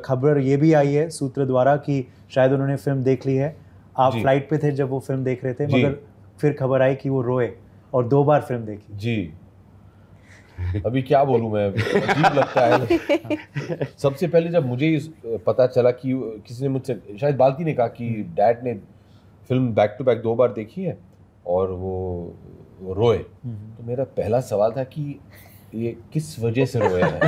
खबर ये भी आई है सूत्र द्वारा कि शायद उन्होंने फिल्म देख ली है। आप जी। फ्लाइट पे थे जब वो फिल्म देख रहे थे, जी। मगर फिर खबर आई कि वो रोए और 2 बार फिल्म देखी। जी, अभी क्या बोलूं मैं, अजीब लगता है। सबसे पहले जब मुझे पता चला कि किसी ने मुझसे, शायद बाल्की ने कहा कि डैड ने फिल्म बैक टू बैक 2 बार देखी है और वो रोए, तो मेरा पहला सवाल था कि ये किस वजह से रोए हैं।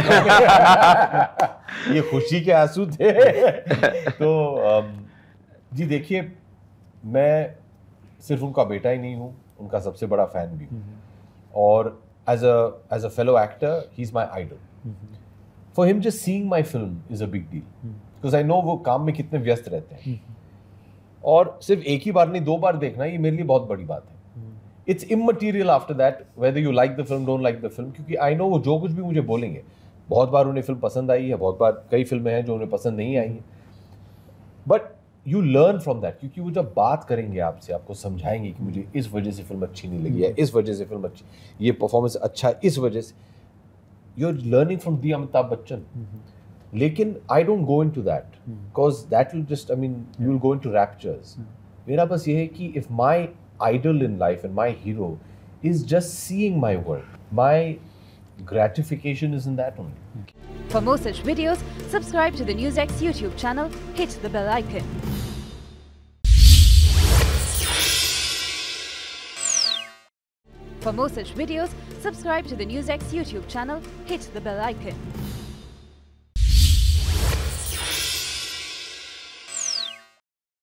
ये खुशी के आंसू थे। तो जी देखिए, मैं सिर्फ उनका बेटा ही नहीं हूँ, उनका सबसे बड़ा फैन भी हूँ, और as a fellow actor, he's my idol. For him, just seeing my film is a big deal, because I know वो काम में कितने व्यस्त रहते हैं, और सिर्फ एक ही बार नहीं 2 बार देखना ये मेरे लिए बहुत बड़ी बात है। It's immaterial after that whether you like the film, don't like the film, क्योंकि I know वो जो कुछ भी मुझे बोलेंगे, बहुत बार उन्हें फिल्म पसंद आई है, बहुत बार कई फिल्में हैं जो उन्हें पसंद नहीं आई हैं, but you learn from that, क्योंकि वो जब बात करेंगे आपसे, आपको समझाएंगे कि मुझे इस वजह से फिल्म अच्छी नहीं लगी है, इस वजह से फिल्म अच्छी, ये परफॉर्मेंस अच्छा है इस वजह से, you are learning from the Amitabh Bachchan. लेकिन I don't go into that, because that will just, I mean you will go into raptures. मेरा बस ये है कि if my idol in life and my hero is just seeing my work, my gratification is in that only. For more such videos, subscribe to the NewsX YouTube channel, hit the bell icon. For more such videos, subscribe to the NewsX YouTube channel, hit the bell icon.